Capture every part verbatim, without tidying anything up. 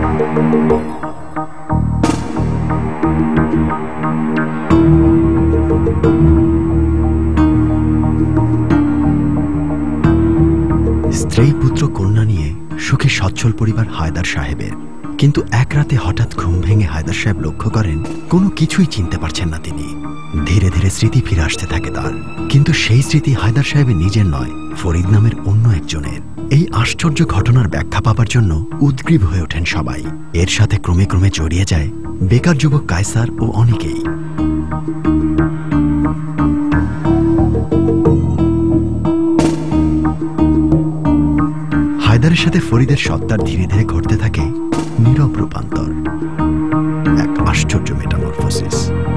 স্ত্রী পুত্র কন্যা নিয়ে সুখী সচ্ছল পরিবার হায়দার সাহেবের, কিন্তু এক রাতে হঠাৎ ঘুম ভেঙে হায়দার সাহেব লক্ষ্য করেন কোনো কিছুই চিনতে পারছেন না তিনি। ধীরে ধীরে স্মৃতি ফিরে আসতে থাকে তার, কিন্তু সেই স্মৃতি হায়দার সাহেবের নিজের নয়, ফরিদ নামের অন্য একজনের। এই আশ্চর্য ঘটনার ব্যাখ্যা পাবার জন্য উদ্গ্রীব হয়ে ওঠেন সবাই। এর সাথে ক্রমে ক্রমে জড়িয়ে যায় বেকার যুবক কায়সার ও অনেকেই। হায়দারের সাথে ফরিদের সত্তার ধীরে ধীরে ঘটতে থাকে নীরব রূপান্তর, এক আশ্চর্য মেটামরফোসিস।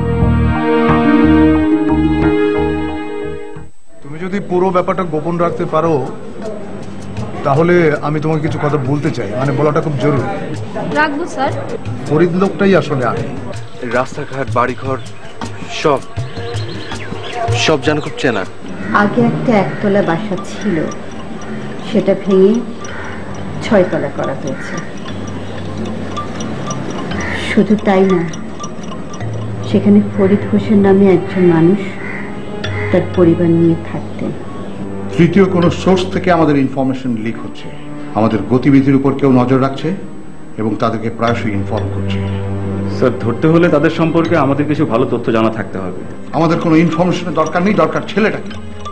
তুমি যদি পুরো ব্যাপারটা গোপন রাখতে পারো তাহলে আমি তোমাকে কিছু কথা বলতে চাই, মানে বলাটা খুব জরুরি। রাখবো স্যার। ফরিদ লোকটাই আসলে আমি। রাস্তাঘাট বাড়িঘর সব সব যেন খুব চেনা। আগে একটা একতলা বাসা ছিল, সেটা ভেঙে ছয়তলা করা হয়েছে। শুধু তাই না, সেখানে ফরিদ হোসেন নামে একজন মানুষ তার পরিবার নিয়ে থাকতেন। তৃতীয় কোনো সোর্স থেকে আমাদের ইনফরমেশন লিক হচ্ছে, আমাদের গতিবিধির উপর কেউ নজর রাখছে এবং তাদেরকে প্রায়শই ইনফর্ম করছে। স্যার, ধরতে হলে তাদের সম্পর্কে আমাদের কিছু ভালো তথ্য জানা থাকতে হবে। আমাদের কোনো ইনফরমেশনের দরকার নেই, দরকার ছেলেটাকে।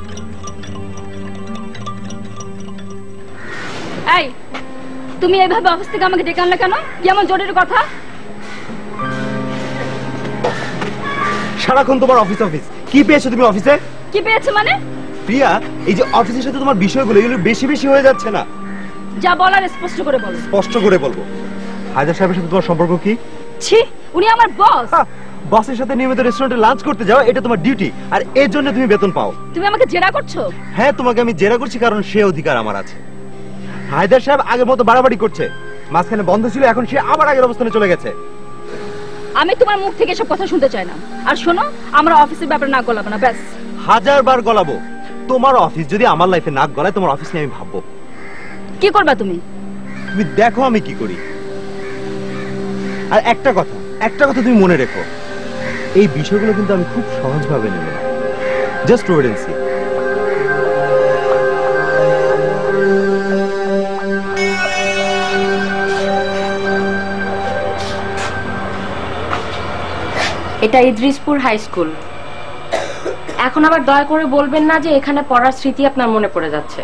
এই, তুমি এইভাবে অফিস থেকে আমাকে ডেকে আনলে কেন? কেমন জরুরি কথা? সারাক্ষণ তোমার অফিস অফিস। কি পেয়েছো তুমি অফিসে? কি পেয়েছো মানে? প্রিয়া, এই যে অফিসের সাথে তোমার বিষয়গুলো, এগুলো বেশি বেশি হয়ে যাচ্ছে না? যা বলার স্পষ্ট করে বলো। স্পষ্ট করে বলবো। হায়দার সাহেবের সাথে তোমার সম্পর্ক কি? ছি, উনি আমার বস। বসের সাথে নিয়মিত রেস্টুরেন্টে লাঞ্চ করতে যাও, এটা তোমার ডিউটি, আর এর জন্য তুমি বেতন পাও। তুমি আমাকে জেরা করছো? হ্যাঁ, তোমাকে আমি জেরা করছি কারণ সে অধিকার আমার আছে। হায়দার সাহেব আগের মতো বাড়াবাড়ি করছে, মাঝখানে বন্ধ ছিল, এখন সে আবার আগের অবস্থানে চলে গেছে। আমি তোমার মুখ থেকে সব কথা শুনতে চাই না। আর শোনো, আমরা অফিসের ব্যাপারে নাক গলাবো না, ব্যাস। হাজার বার গলাবো। তোমার অফিস যদি আমার লাইফে নাক গলায়, তোমার অফিস নিয়ে আমি ভাববো। কি করবা তুমি? তুমি দেখো আমি কি করি। আর একটা কথা, একটা কথা তুমি মনে রেখো, এই বিষয়গুলো কিন্তু আমি খুব সহজভাবে নেব না। Just wait and see. এটা ইদ্রিসপুর হাই স্কুল। এখন আবার দয়া করে বলবেন না যে এখানে পড়ার স্মৃতি আপনার মনে পড়ে যাচ্ছে।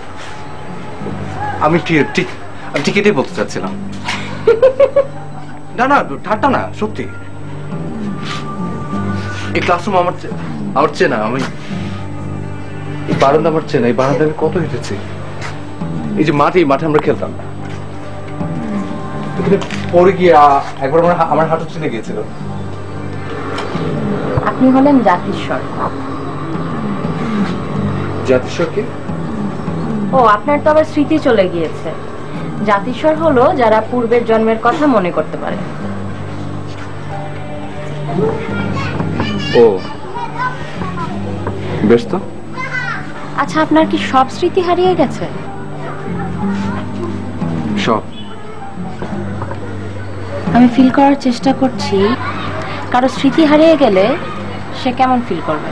আমি ঠিক ঠিক আমি ঠিক এটাই বলতে চাচ্ছিলাম। না না, ঠাট্টা না, সত্যি। এই ক্লাসরুম আমার আমার চেনা। আমি এই বারান্দা আমার চেনা। এই বারান্দা আমি কত হেঁটেছি। এই যে মাঠে, মাঠে আমরা খেলতাম। পরে গিয়ে একবার আমার আমার হাঁটু ছিঁড়ে গিয়েছিল। আপনি হলেন জাতিস্বর। জাতিস্বর কি? ও, আপনার তো আবার স্মৃতি চলে গিয়েছে। জাতিস্বর হলো যারা পূর্বের জন্মের কথা মনে করতে পারে। ও বেশ তো। আচ্ছা, আপনার কি সব স্মৃতি হারিয়ে গেছে? সব। আমি ফিল করার চেষ্টা করছি, কারো স্মৃতি হারিয়ে গেলে সে কেমন ফিল করবে।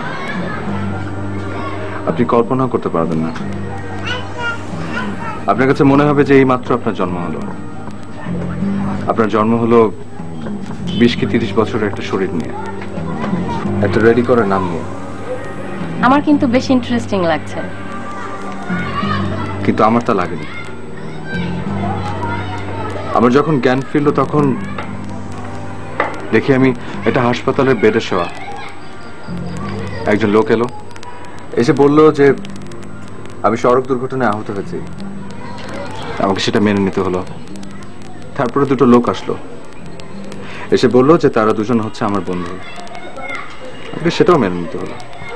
আপনি কল্পনা করতে পারবেন না। আপনার কাছে মনে হবে যে এই মাত্র আপনার জন্ম হলো। আপনার জন্ম হলো বিশ কি তিরিশ বছরের একটা শরীর নিয়ে, একটা রেডি করার নাম নিয়ে। আমার কিন্তু বেশ ইন্টারেস্টিং লাগছে। কিন্তু আমার তা লাগেনি। আমার যখন জ্ঞান ফিরল তখন দেখি আমি একটা হাসপাতালের বেডে শোয়া। একজন লোক এলো, এসে বলল যে আমি সড়ক দুর্ঘটনায় আহত হয়েছি। আমাকে সেটা মেনে নিতে হলো। তারপরে দুটো লোক আসলো, এসে বলল যে তারা দুজন হচ্ছে আমার বন্ধু। আমাকে সেটাও মেনে নিতে হলো।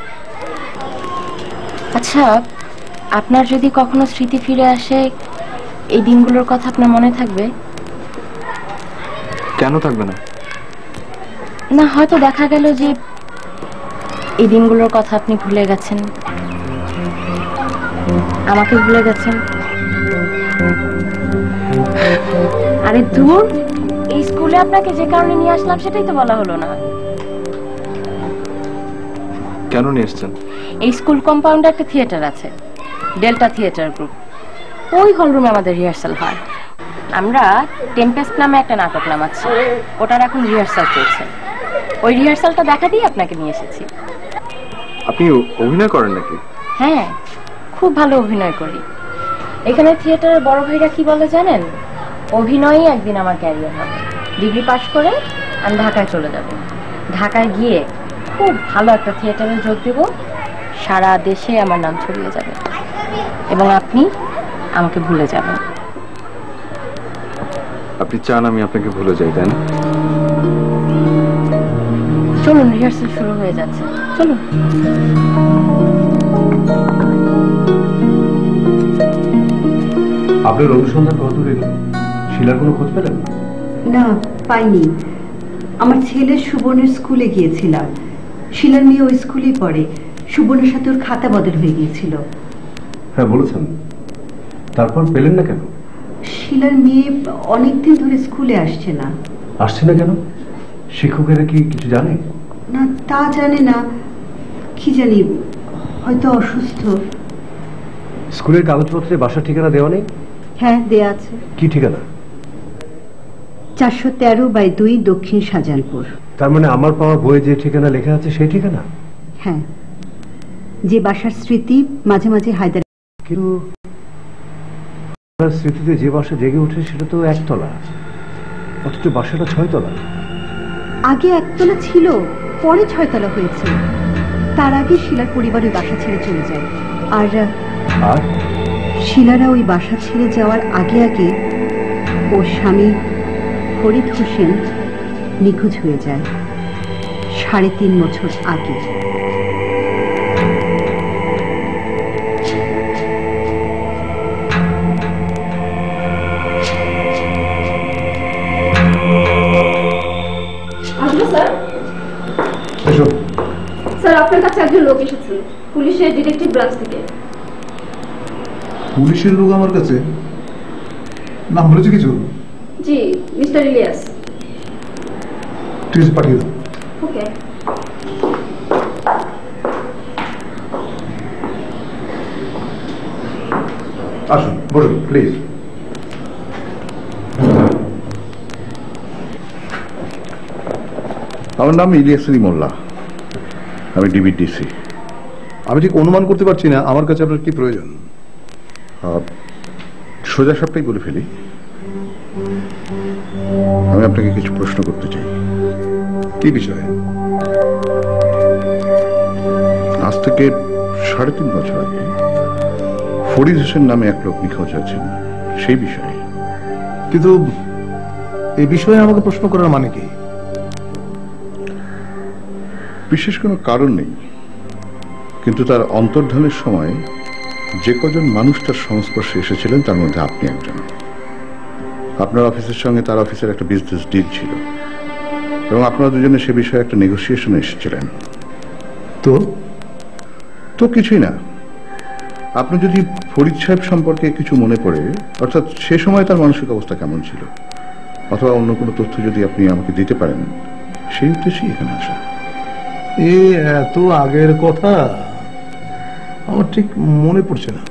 আচ্ছা, আপনার যদি কখনো স্মৃতি ফিরে আসে, এই দিনগুলোর কথা আপনার মনে থাকবে? কেন থাকবে না? না, হয়তো দেখা গেল যে এই দিনগুলোর কথা আপনি ভুলে গেছেন, আমাকে ভুলে গেছেন, আর আরে দূর, এই স্কুলে আপনাকে যে কারণে নিয়ে আসলাম সেটাই তো বলা হলো না। কেন নিয়ে এসছেন? এই স্কুল কম্পাউন্ডে একটা থিয়েটার আছে, ডেল্টা থিয়েটার গ্রুপ। ওই হলরুমে আমাদের রিহার্সাল হয়। আমরা টেম্পেস্ট নামে একটা নাটক নামাচ্ছি, ওটার এখন রিহার্সাল চলছে। ওই রিহার্সালটা দেখা দিয়ে আপনাকে নিয়ে এসেছি। আপনি অভিনয় করেন নাকি? হ্যাঁ, খুব ভালো অভিনয় করি। এখানে থিয়েটারের বড় ভাইরা কি বলে জানেন? অভিনয়ই একদিন আমার ক্যারিয়ার হবে। ডিগ্রি পাশ করে আমি ঢাকায় চলে যাব। ঢাকায় গিয়ে খুব ভালো একটা থিয়েটারে যোগ দেব, সারা দেশে আমার নাম ছড়িয়ে যাবে এবং আপনি আমাকে ভুলে যাবেন। আপনি চান আমি আপনাকে ভুলে যাই, তাই না? চলুন, রিহার্সাল শুরু হয়ে যাচ্ছে, চলুন। আপনার অনুসন্ধান কত দূর এলো? শিলার কোনো খোঁজ পেলেন? না, পাইনি। আমার ছেলে সুবর্ণের স্কুলে গিয়েছিলাম। শিলার মেয়ে ওই স্কুলেই পড়ে। সুবর্ণের সাথে ওর খাতা বদল হয়ে গিয়েছিল। হ্যাঁ বলেছেন, তারপর পেলেন না কেন? শিলার মেয়ে অনেকদিন ধরে স্কুলে আসছে না। আসছে না কেন? শিক্ষকেরা কি কিছু জানে? না, তা জানে না। কি জানি, হয়তো অসুস্থ। স্কুলের কাগজপত্রে বাসার ঠিকানা দেওয়া নেই? হ্যাঁ, দেয়া আছে। কি ঠিকানা? চারশো তেরো বাই দুই দক্ষিণ শাহজাহানপুর। তার মানে আমার পাওয়া বইয়ে যে ঠিকানা লেখা আছে সেই ঠিকানা? হ্যাঁ, যে বাসার স্মৃতি মাঝে মাঝে হায়দার। কিন্তু স্মৃতিতে যে বাসা জেগে ওঠে সেটা তো একতলা, অথচ বাসাটা ছয়তলা। আগে একতলা ছিল, পরে ছয়তলা হয়েছে। তার আগে শিলার পরিবার ওই বাসা ছেড়ে চলে যায়। আর আর শিলারা ওই বাসা ছেড়ে যাওয়ার আগে আগে ওর স্বামী ফরিদ হোসেন নিখোঁজ হয়ে যায় সাড়ে তিন বছর আগে। স্যার, আপনার কাছে একজন লোক এসেছে, পুলিশের ডিটেকটিভ ব্রাঞ্চ থেকে। পুলিশের লোক আমার কাছে? নাম বলেছে কিছু? জি, মিস্টার ইলিয়াস। ঠিক আছে, পাঠিয়ে দাও। ওকে। আসুন, বলুন প্লিজ। আমার নাম ইলিয়াস আলী মোল্লা, আমি ডিবিডিসি। আমি ঠিক অনুমান করতে পারছি না আমার কাছে আপনার কি প্রয়োজন। সোজা সাপটাই বলে ফেলি, আমি আপনাকে কিছু প্রশ্ন করতে চাই। কি বিষয়ে? আজ থেকে সাড়ে তিন বছর আগে ফরিদ হোসেন নামে এক লোক নিখোঁজ হয়েছেন, সেই বিষয়ে। কিন্তু এই বিষয়ে আমাকে প্রশ্ন করার মানে কি? বিশেষ কোনো কারণ নেই, কিন্তু তার অন্তর্ধানের সময় যে কজন মানুষ তার সংস্পর্শে এসেছিলেন তার মধ্যে আপনি একজন। আপনার অফিসের সঙ্গে তার অফিসের একটা বিজনেস ডিল ছিল এবং আপনারা দুজনে সে বিষয়ে একটা নেগোসিয়েশনে এসেছিলেন। তো তো কিছুই না। আপনি যদি ফরিদ সাহেব সম্পর্কে কিছু মনে পড়ে, অর্থাৎ সে সময় তার মানসিক অবস্থা কেমন ছিল, অথবা অন্য কোনো তথ্য যদি আপনি আমাকে দিতে পারেন, সেই উদ্দেশ্যেই এখানে আসা। এ এত আগের কথা আমার ঠিক মনে পড়ছে না।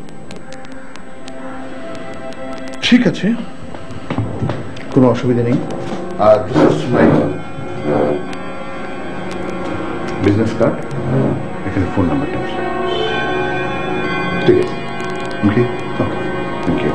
ঠিক আছে, কোনো অসুবিধা নেই। আর বিজনেস কার্ড, এখানে ফোন নাম্বারটা আছে। ঠিক আছে, ওকে, থ্যাংক ইউ।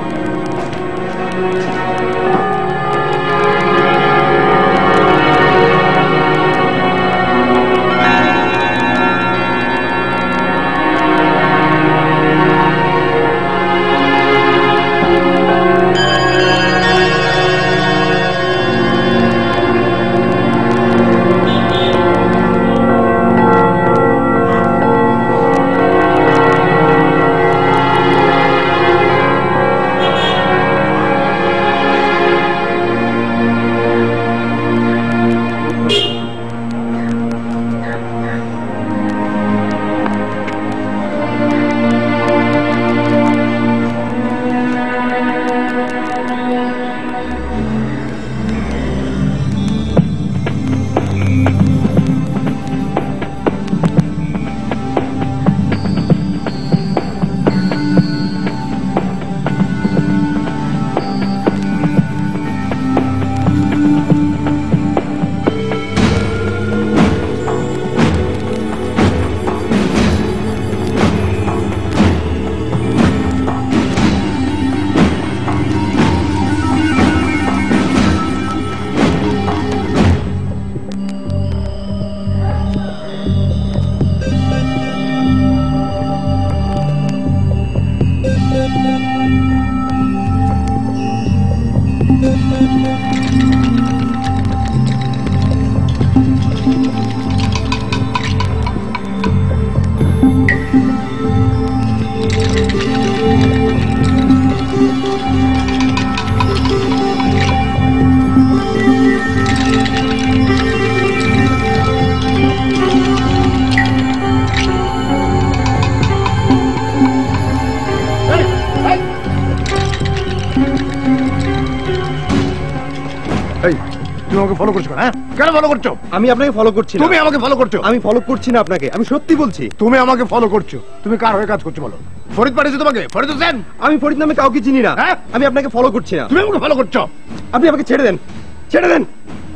ফলো করছো হ্যাঁ কেন ফলো করছো? আমি আপনাকে ফলো করছি না। তুমি আমাকে ফলো করছো? আমি ফলো করছি না আপনাকে, আমি সত্যি বলছি। তুমি আমাকে ফলো করছো। তুমি কার হয়ে কাজ করছো বলো? ফরিদ পাঠিয়েছে তোমাকে? ফরিদ হোসেন? আমি ফরিদ নামে কাউকে চিনি না। হ্যাঁ আমি আপনাকে ফলো করছি না। তুমি আমাকে ফলো করছো? আপনি আমাকে ছেড়ে দেন, ছেড়ে দেন।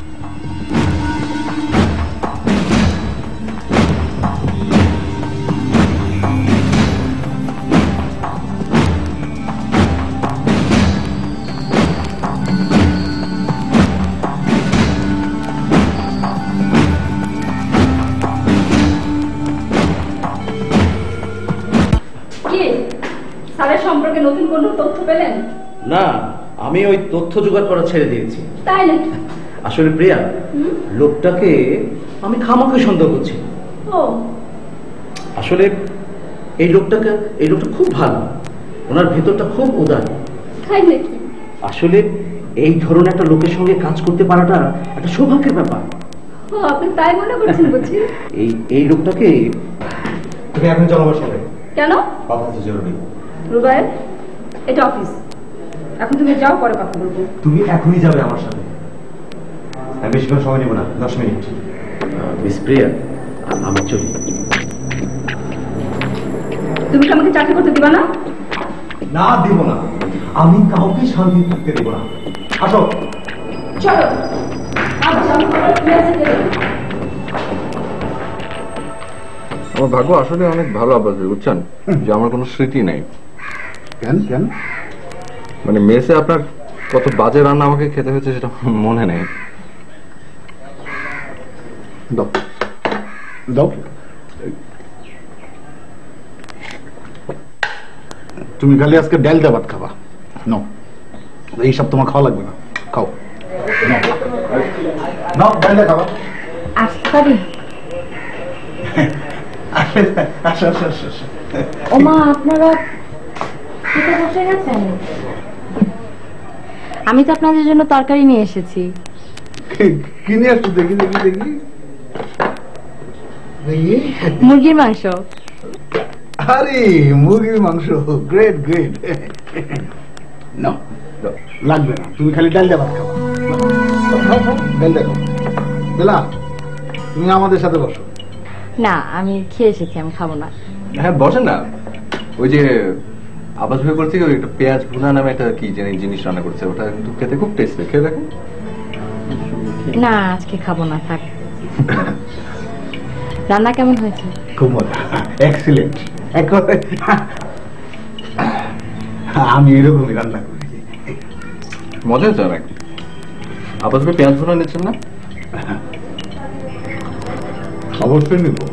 সম্পর্কে নতুন কোনো তথ্য পেলেন? না, আমি ওই তথ্য জোগাড় করা ছেড়ে দিয়েছি। তাই নাকি? আসলে প্রিয়া, লোকটাকে আমি খামাখা সন্দেহ করছি। ও আসলে এই লোকটাকে এই লোকটা খুব ভালো, ওনার ভেতরটা খুব উদার। তাই নাকি? আসলে এই ধরনের একটা লোকের সঙ্গে কাজ করতে পারাটা একটা সৌভাগ্যের ব্যাপার। ও আপনি তাই মনে করছেন বুঝি? এই এই লোকটাকে তুমি এখন চলো আমার সঙ্গে। কেন? কথা আছে জরুরি। রুবায়ের, এটা অফিস, এখন তুমি যাও, পরে কথা বলবো। তুমি এখনই যাবে আমার সাথে। আমি বেশিক্ষণ সময় নেব না, দশ মিনিট। মিস প্রিয়া, আমি চলি। তুমি কি আমাকে চাকরি করতে দিবা না? না, দিব না। আমি কাউকে শান্তি থাকতে দেব না। আসো চলো। আমার ভাগ্য আসলে অনেক ভালো আব্বাস, বুঝছেন, যে আমার কোনো স্মৃতি নাই। কেন কেন? মানে মেসে আপনার কত বাজে রান্না আমাকে খেতে হয়েছে সেটা মনে নেই। দাও দাও। তুমি খালি আজকে ডাল দিয়ে ভাত খাবা। নো, এইসব তোমার খাওয়া লাগবে না। খাও নাও, ডাল দিয়ে খাবা। আসতে পারি? ওমা, আপনারা খেতে বসে গেছেন? আমি তো আপনাদের জন্য তরকারি নিয়ে এসেছি। কি নিয়ে আসছো? দেখি দেখি দেখি দেখি। মুরগির মাংস। আরে মুরগির মাংস, গ্রেট গ্রেট। নাও, লাগবে না, তুমি খালি ডাল দিয়ে ভাত খাবা। ডাল দিয়ে খাও। বেলা, তুমি আমাদের সাথে বসো। না, আমি খেয়ে এসেছি, আমি খাবো না। হ্যাঁ বসেন না। ওই যে আব্বাস ভাই বলছি ওই একটা পেঁয়াজ ভুনা নামে একটা কি জানি জিনিস রান্না করছে, ওটা কিন্তু খেতে খুব টেস্টি, খেয়ে দেখেন। না, আজকে খাবো না, থাক। রান্না কেমন হয়েছে? খুব মজা, এক্সিলেন্ট। আমি এরকমই রান্না করি। মজা হয়েছে অনেক। আব্বাস ভাই পেঁয়াজ ভুনা নিচ্ছেন না? অবশ্যই নিব।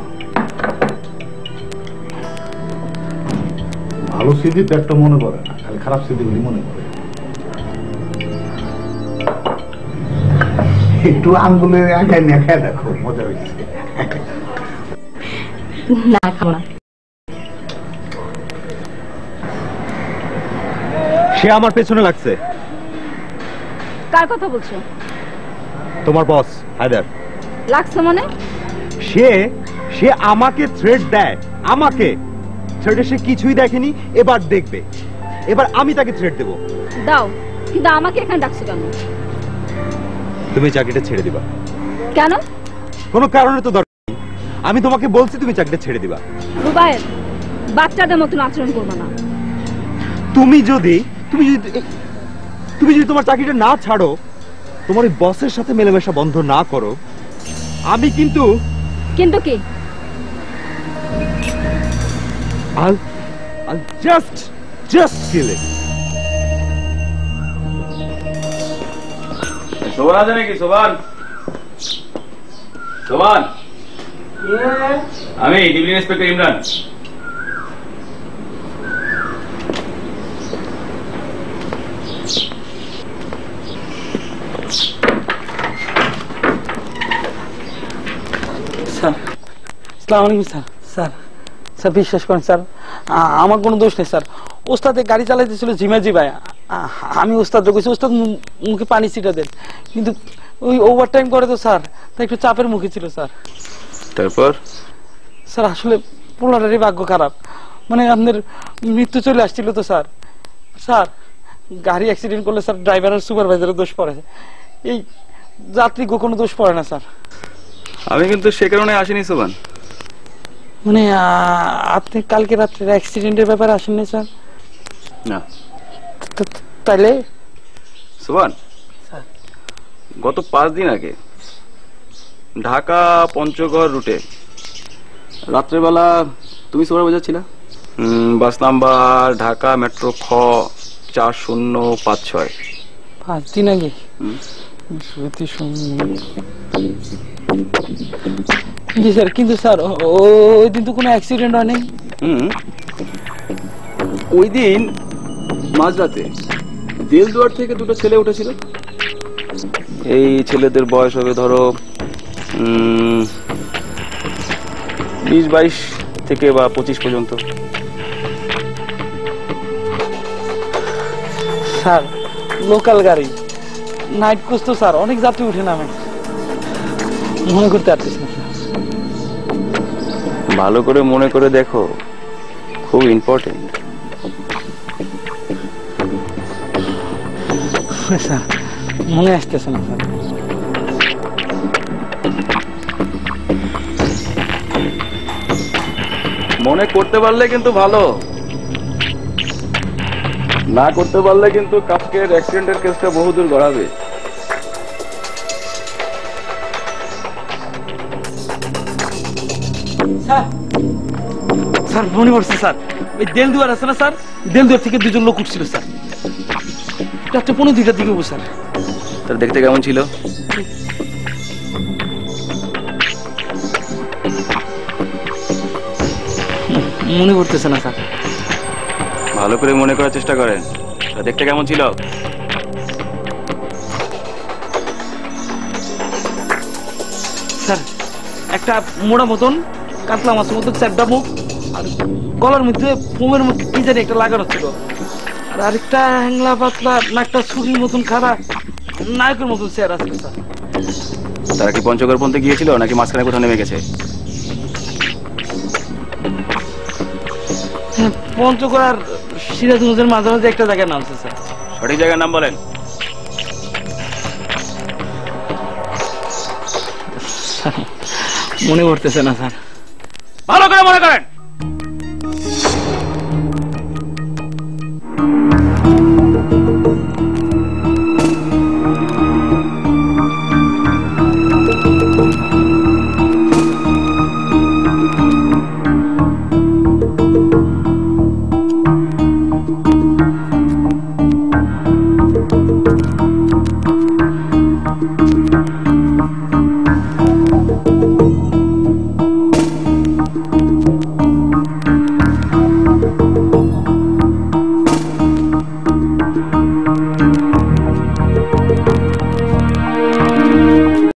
ভালো স্মৃতি তো একটা মনে পড়ে না, খালি খারাপ স্মৃতিগুলি মনে পড়ে। একটু আঙ্গুলে আগায় নিয়ে খেয়ে দেখো, মজা হয়েছে। না, খাবো না। সে আমার পেছনে লাগছে। কার কথা বলছো? তোমার বস হায়দার। লাগছে মানে? সে সে আমাকে থ্রেট দেয়, আমাকে থ্রেটে সে কিছুই দেখেনি, এবার দেখবে। এবার আমি তাকে থ্রেট দেব। দাও, কিন্তু আমাকে এখানে ডাকছো কেন? তুমি চাকরিটা ছেড়ে দিবা। কেন? কোনো কারণে তো দরকার নেই। আমি তোমাকে বলছি তুমি চাকরিটা ছেড়ে দিবা। রুবায়ের, বাচ্চাদের মতন আচরণ করবে না। তুমি যদি তুমি যদি তুমি যদি তোমার চাকরিটা না ছাড়ো, তোমার ওই বসের সাথে মেলামেশা বন্ধ না করো, আমি কিন্তু কিন্তু কি? I'll, I'll just, just kill it. সোবান আছে নাকি? সোবান, সোবান, আমি ডিভিশন ইন্সপেক্টর ইমরান। স্যার আসসালামু আলাইকুম স্যার স্যার স্যার বিশ্বাস করেন স্যার আ- আমার কোনো দোষ নেই স্যার ওস্তাদে গাড়ি চালাইতেছিল জিমাজি ভাই আ- আমি ওস্তাদ কইছি ওস্তাদ মু- মুখে পানি ছিটা দেন কিন্তু ওই ওভার টাইম করে তো স্যার তাই একটু চাপের মুখে ছিল স্যার তারপর স্যার আসলে পোলারেরই ভাগ্য খারাপ মানে আপনার মৃত্যু চলে আসছিল তো স্যার স্যার গাড়ি অ্যাক্সিডেন্ট করলে স্যার ড্রাইভার আর সুপারভাইজারের দোষ পড়ে এই যাত্রী কোনো দোষ পড়ে না স্যার আমি কিন্তু সে কারণে আসিনি সোবান। মানে আ- আপনি কালকে রাত্রে অ্যাক্সিডেন্টের ব্যাপারে আসেননি স্যার না তা- তাইলে সোবান স্যার। গত পাঁচ দিন আগে ঢাকা পঞ্চগড় রুটে রাত্রেবেলা তুমি সোবার বাজার ছিলা বাস নাম্বার ঢাকা মেট্রো খ চার শূন্য পাঁচ ছয় পাঁচ দিন আগে হুম। সত্যি শুন- জি স্যার কিন্তু স্যার ও- ও- ওই দিন তো কোনো অ্যাক্সিডেন্ট হয়নি হুম ওই দিন মাঝরাতে দেলদুয়ার থেকে দুটো ছেলে উঠেছিল। এই ছেলেদের বয়স হবে ধরো উম, বিশ বাইশ থেকে বা পঁচিশ পর্যন্ত। স্যার লোকাল গাড়ি নাইট কোচ তো স্যার অনেক যাত্রী উঠে নামে মনে করতে পারতেছি না ভালো করে মনে করে দেখো, খুব ইম্পর্টেন্ট। স্যার মনে আসতেছে না স্যার মনে করতে পারলে কিন্তু ভালো, না করতে পারলে কিন্তু কালকের অ্যাক্সিডেন্টের কেসটা বহুদূর গড়াবে। স্যার স্যার মনে পড়ছে স্যার ওই দেলদুয়ার আছে না স্যার দেলদুয়ার থেকে দুজন লোক উঠছিল স্যার চারটে পনেরো দুইটার দিকে উঠবো স্যার তার দেখতে কেমন ছিল? মনে পড়তেছে না স্যার ভালো করে মনে করার চেষ্টা করেন, তা দেখতে কেমন ছিল? স্যার একটা মোড়া মতন কাতলা মাছের মতন চ্যাপটা মুখ আর গলার মধ্যে ফোমের মধ্যে কি জানি একটা লাগানো ছিল আর আরেকটা হ্যাংলা পাতলা নাকটা ছুরির মতন খাড়া নায়কের মতন চেয়ার আছে স্যার তারা কি পঞ্চগড় পর্যন্ত গিয়েছিল নাকি মাঝখানে কোথাও নেমে গেছে? হ্যাঁ, পঞ্চগড় আর সিরাজগঞ্জের মাঝামাঝি একটা জায়গায় নামছে স্যার সঠিক জায়গার নাম বলেন। মনে পড়তেছে না স্যার ভালো করে মনে করেন।